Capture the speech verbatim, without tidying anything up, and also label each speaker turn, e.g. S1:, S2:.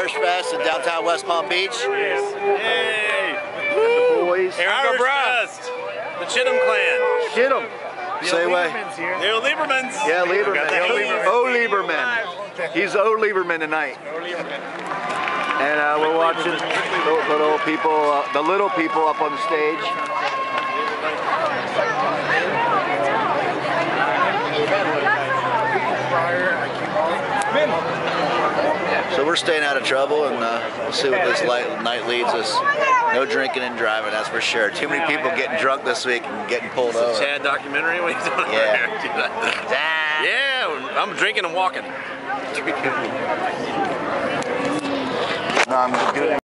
S1: Irish Fest in downtown West Palm Beach.
S2: Yes. Yay!
S1: The boys.
S2: Irish Fest. The Chittum clan.
S1: Chittum. Say away.
S2: The O Liebermans.
S1: Yeah, Lieberman.
S2: Lieberman.
S1: O Lieberman. He's O Lieberman tonight. And uh, we're watching the little people, uh, the little people up on the stage. So we're staying out of trouble, and uh, we'll see what this light, night leads us. No drinking and driving, that's for sure. Too many people getting drunk this week and getting pulled over.
S2: Chad documentary? What are you doing?
S1: Yeah.
S2: Yeah, I'm drinking and walking.
S1: No, I'm good.